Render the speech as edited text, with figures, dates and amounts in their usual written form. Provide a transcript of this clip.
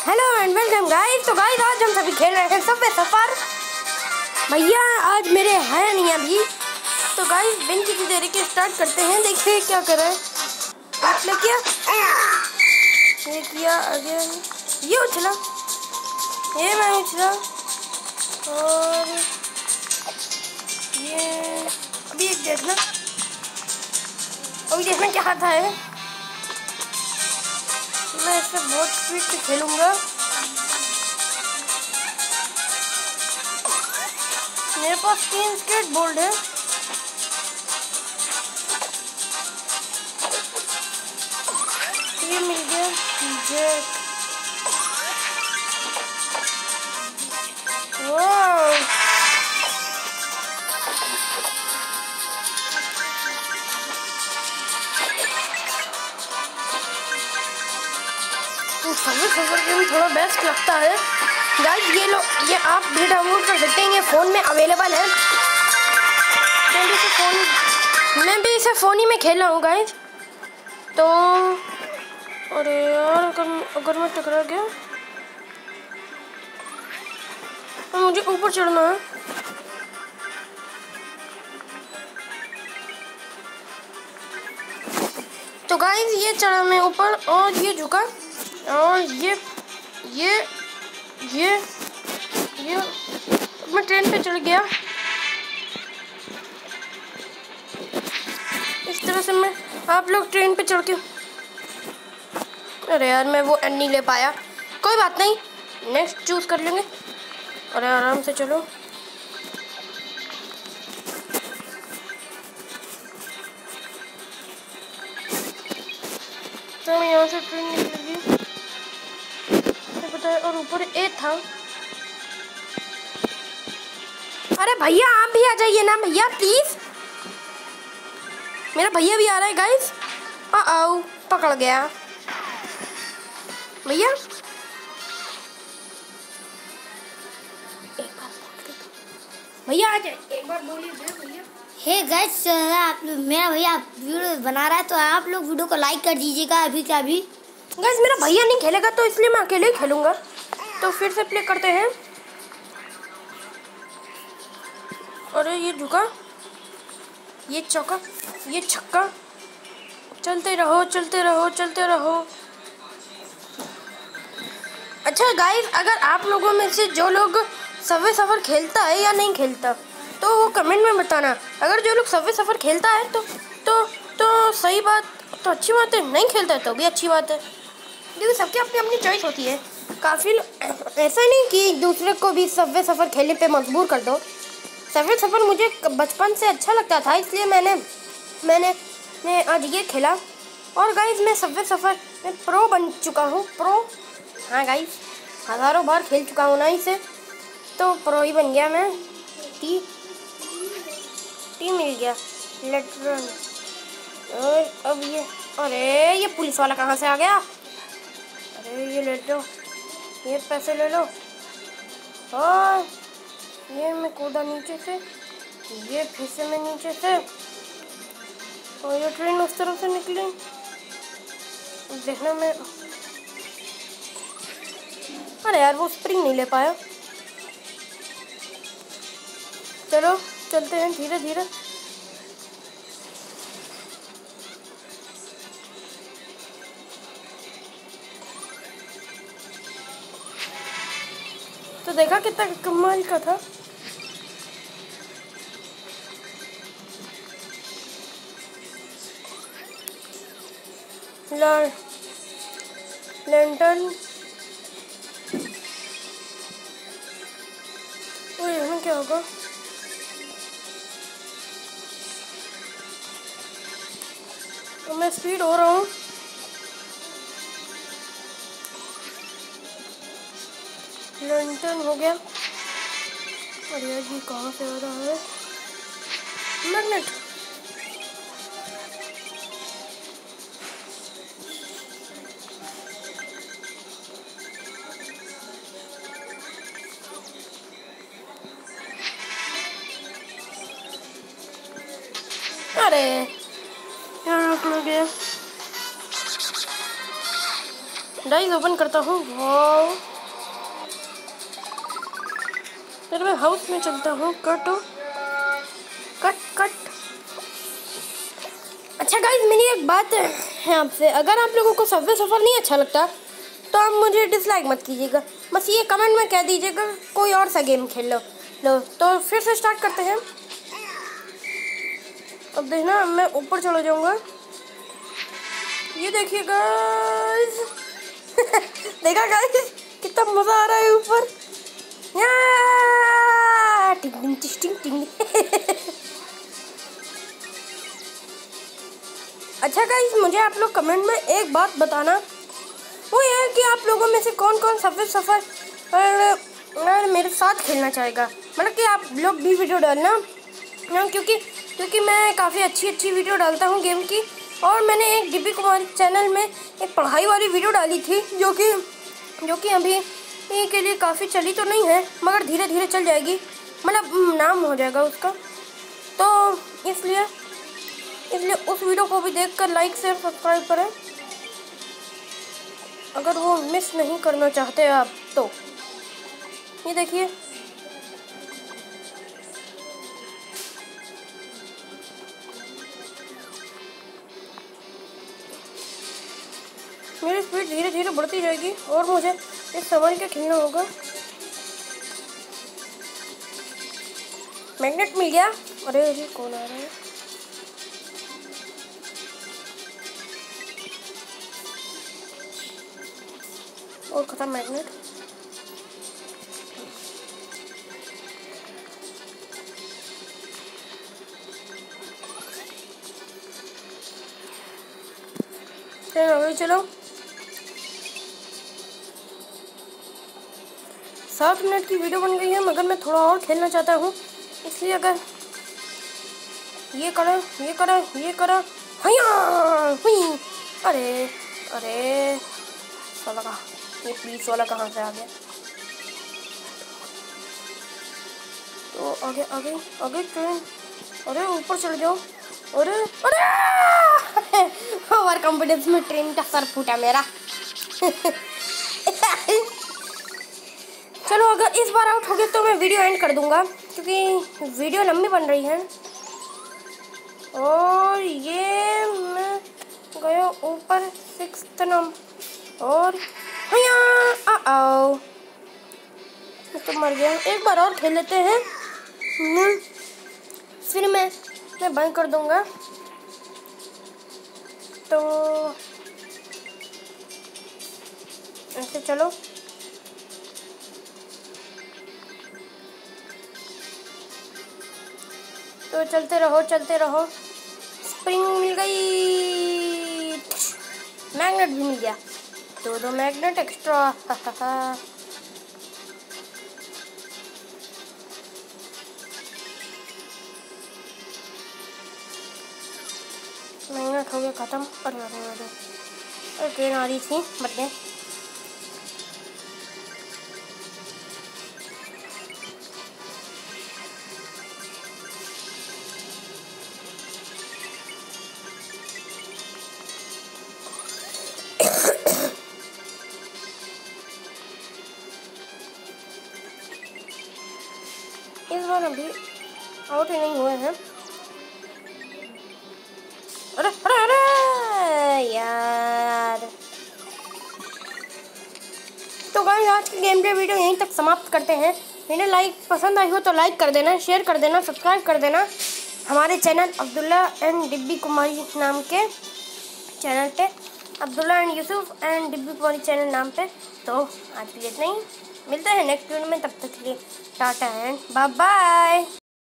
Hello and welcome guys. तो guys आज हम सभी खेल रहे हैं सबवे सफर। भैया आज मेरे है नहीं अभी, तो गाइस बिन किसी देरी के स्टार्ट करते हैं। देखिए क्या कर रहे हैं। आपने किया ये किया आगे ये उछला, ये मैं उछला और ये अभी एक देखना, अभी देखना क्या आता है। मैं इससे बहुत स्पीड से खेलूंगा। मेरे पास 3 स्केटबोर्ड है। ये मिल गया जेट। वाह सबवे सफर के भी थोड़ा बेस्ट लगता है गाइस। ये आप भी डाउनलोड कर सकते हैं, ये फ़ोन में अवेलेबल है। मैं भी इसे फ़ोन ही में खेल रहा हूँ गाइस। तो अरे यार अगर मैं टकरा गया तो मुझे ऊपर चढ़ना है। तो गाइस ये चढ़ा मैं ऊपर और ये झुका और ये मैं ट्रेन पे चढ़ गया। इस तरह से मैं आप लोग ट्रेन पे चढ़ के, अरे यार मैं वो एंड नहीं ले पाया, कोई बात नहीं, नेक्स्ट चूज कर लेंगे। अरे आराम से चलो। तो यहाँ से ट्रेन निकलेगी पता है, और ऊपर ए था। अरे भैया आप भी आ जाइए ना भैया प्लीज। मेरा भैया भी आ रहा है गाइस। आओ पकड़ गया भैया। भैया आ जाए, एक बार बोलिए भैया। हे गाइस आप मेरा भैया वीडियो बना रहा है तो आप लोग वीडियो को लाइक कर दीजिएगा अभी का अभी। गाइस मेरा भैया नहीं खेलेगा तो इसलिए मैं अकेले ही खेलूंगा। तो फिर से प्ले करते हैं। अरे ये झुका, ये चौका, ये छक्का, चलते रहो चलते रहो चलते रहो। अच्छा गाइस अगर आप लोगों में से जो लोग सबवे सफर खेलता है या नहीं खेलता तो वो कमेंट में बताना। अगर जो लोग सबवे सफर खेलता है तो सही बात, तो अच्छी बात है, नहीं खेलता है तो भी अच्छी बात है। देखो सबकी अपनी अपनी चॉइस होती है। काफ़ी ऐसा नहीं कि दूसरे को भी सबवे सफर खेलने पे मजबूर कर दो। सबवे सफर मुझे बचपन से अच्छा लगता था, इसलिए मैंने आज ये खेला। और गाइस मैं सबवे सफर में प्रो बन चुका हूँ, प्रो। हाँ गाइस हज़ारों बार खेल चुका हूँ ना इसे, तो प्रो ही बन गया मैं। टी मिल गया लेटरन। और अब अरे ये पुलिस वाला कहाँ से आ गया। अरे ये ले लो, ये पैसे ले लो। और ये मैं कूदा नीचे से, ये फिर से मैं नीचे से, और ये ट्रेन उस तरफ से निकली। देखना मैं, अरे यार वो स्प्रिंग नहीं ले पाया। चलो चलते हैं धीरे धीरे। तो देखा कितना कमाल का था। लैंटर्न तो यहाँ क्या होगा। तो मैं स्पीड हो रहा हूँ। लैंटर्न हो गया। अरे यार ये कहाँ से आ रहा है। मैग्नेट, अरे यार रुक गया। डाइस ओपन करता हूँ। वाओ, फिर मैं हाउस में चलता हूँ। Cut cut. अच्छा गाइस, मेरी एक बात है आपसे, अगर आप लोगों को सबवे सफ़र नहीं अच्छा लगता तो आप मुझे डिसलाइक मत कीजिएगा, बस ये कमेंट में कह दीजिएगा कोई और सा गेम खेल लो। तो फिर से स्टार्ट करते हैं। अब देखना, मैं ऊपर चला जाऊंगा। ये देखिए गाइस देखा गाइस कितना मजा आ रहा है ऊपर। टिंग टिंग टिंग अच्छा गाइस, मुझे आप लोग कमेंट में एक बात बताना, वो ये है कि आप लोगों में से कौन कौन सबवे सफ़र मेरे साथ खेलना चाहेगा। मतलब कि आप लोग भी वीडियो डालना, क्योंकि मैं काफ़ी अच्छी वीडियो डालता हूँ गेम की। और मैंने एक डिब्बी कुमारी चैनल में एक पढ़ाई वाली वीडियो डाली थी, जो कि अभी के लिए काफ़ी चली तो नहीं है, मगर धीरे धीरे चल जाएगी, मतलब नाम हो जाएगा उसका। तो इसलिए उस वीडियो को भी देखकर लाइक शेयर सब्सक्राइब करें, अगर वो मिस नहीं करना चाहते आप तो। ये देखिए, मेरी स्पीड धीरे धीरे बढ़ती जाएगी और मुझे इस संभल के खेलना होगा। मैग्नेट मिल गया। अरे कौन आ रहा है? और खत्म मैग्नेट। चलो 7 मिनट की वीडियो बन गई है, मगर मैं थोड़ा और खेलना चाहता हूँ, इसलिए अगर ये करा हुई। अरे साला का ये पुलिस वाला कहाँ से आ गया? तो आगे ट्रेन। अरे ऊपर चल जाओ। अरे ओवर कॉन्फिडेंस में ट्रेन का सर फूटा मेरा चलो, अगर इस बार आउट हो गया तो मैं वीडियो एंड कर दूंगा, क्योंकि वीडियो लंबी बन रही है। और ये मैं गया ऊपर 6th नंबर और तो मर गया। एक बार और खेल लेते हैं, फिर मैं बंद कर दूंगा। तो ऐसे चलो, तो चलते रहो। स्प्रिंग मिल गई, मैग्नेट भी मिल गया, 2 मैग्नेट एक्स्ट्रा मैग्नेट हो गया खत्म। अरे ट्रेन आ रही थी, बट गए। इस बार अभी आउट ही नहीं हुए हैं। अरे यार। तो गाइस, आज की गेम प्ले वीडियो यहीं तक समाप्त करते हैं। मैंने पसंद आई हो तो लाइक कर देना, शेयर कर देना, सब्सक्राइब कर देना हमारे चैनल अब्दुल्ला एंड डिब्बी कुमारी नाम के चैनल पे, अब्दुल्ला एंड यूसुफ एंड डिब्बी कुमारी चैनल नाम पे। तो आज के लिए इतना ही, मिलते हैं नेक्स्ट वीडियो में, तब तक के लिए टाटा एंड बाय बाय।